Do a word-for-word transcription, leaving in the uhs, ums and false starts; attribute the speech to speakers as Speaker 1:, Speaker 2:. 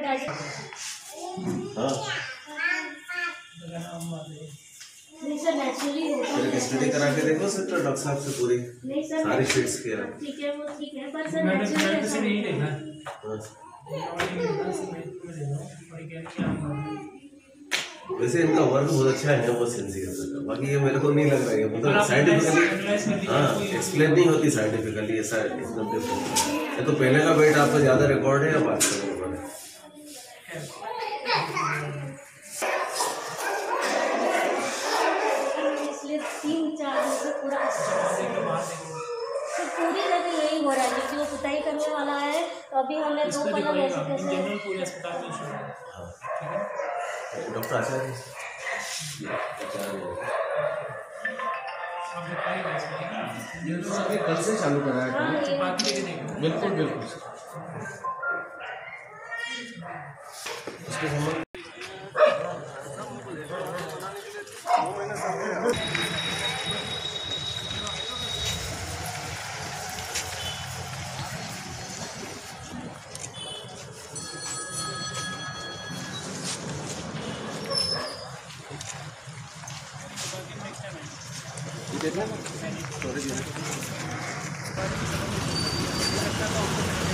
Speaker 1: हाँ
Speaker 2: नेचुरली होता है।
Speaker 1: स्टडी करा के देखो सर डॉक्टर साहब से पूरी
Speaker 2: नहीं सर
Speaker 1: सारी शीट्स के
Speaker 2: ठीक है वो ठीक है पर सर
Speaker 3: मैंने
Speaker 2: नेचुरली
Speaker 3: मैंने से नहीं देखा
Speaker 1: वैसे इनका वर्क बहुत अच्छा है बहुत सिंसियर सर। बाकी ये मेरे को नहीं लग रहा है मतलब साइंटिफिकली हाँ एक्सप्लेन नहीं होती साइंटिफिकली ऐसा एकदम डिफरेंट। ये तो पहले का वेट आपका ज्यादा रिकॉर्ड है या बाद का रिकॉर्ड है?
Speaker 2: तीन चार दिन से पूरा तो पूरी जगह यही हो रहा है क्योंकि वो पुताई करने वाला है तो अभी हमने दो पलंग ऐसे कैसे
Speaker 3: पूरे अस्पताल में शुरू है।
Speaker 1: डॉक्टर आचार्य कल से चालू करा है बिल्कुल बिल्कुल उसके संबंध देखना